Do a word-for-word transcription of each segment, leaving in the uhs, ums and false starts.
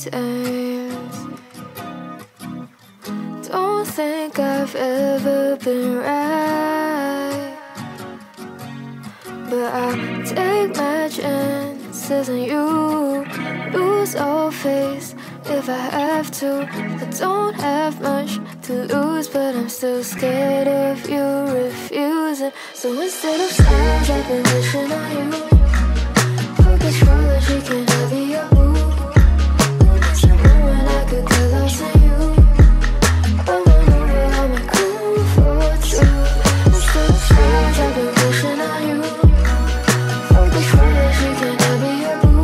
times. Don't think I've ever been right, but I'll take my chances on you. Lose all face if I have to. I don't have much to lose, but I'm still scared of you refusing. So instead of signs, I've been wishing on you. Fuck astrology, can I be your boo? When I could get lost in you, I'm over, I'm a cool for two. Instead of signs, I've been wishing on you. Fuck astrology, can I be your boo?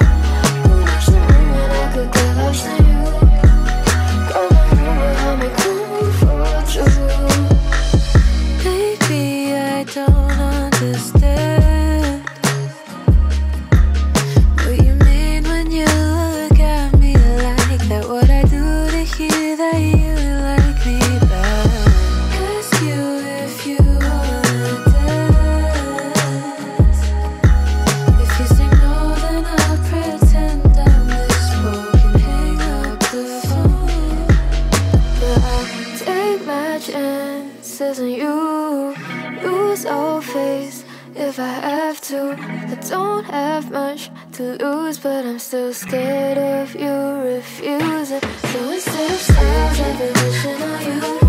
When I could get lost in you, I'm over, I'm a cool for two. Baby, I don't understand what you mean when you look at me like that. What I do to hear that you like me back. Ask you if you wanna dance. If you say no, then I'll pretend I misspoke and hang up the phone. But I'll take my chances on you. Lose all face if I have to. I don't have much to lose, but I'm still scared of you refusing. So instead of stars, I've been wishing on you.